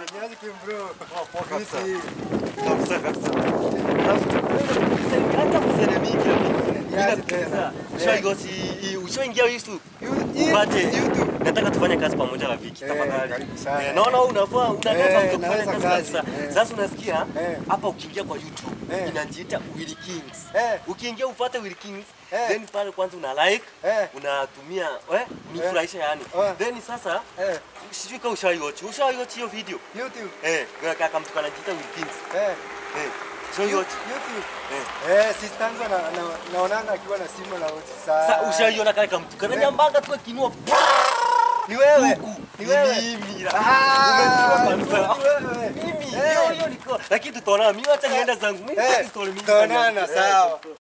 Niaje bro. Poa kabisa. Kabisa. Hata msene mingi Niaje tena. ushaingia YouTube. YouTube. Nataka tufanye kazi pamoja na Viki tafadhali. Naona unafaa unataka kufanya kazi kabisa. Sasa unasikia hapa ukiingia kwa YouTube inajiita Willy Kings. Ukiingia ufuate Willy Kings then pale kwanza una like unatumia nifurahisha yani. Then sasa sijui kama ushaiwatch hiyo video YouTube. Kaka mtu anajiita Willy Kings. So YouTube. Sistanza naonanga akiwa na simu na wote sana. Sasa ushaiona kale kama mtu kana nyambanga tu kinua. Ni wewe. Ni wewe. Mimi. Umejua kabisa. Mimi. Hiyo niko. Lakini tutaona mimi acha nienda zangu. Mimi story mingi. Tutaonana sawa.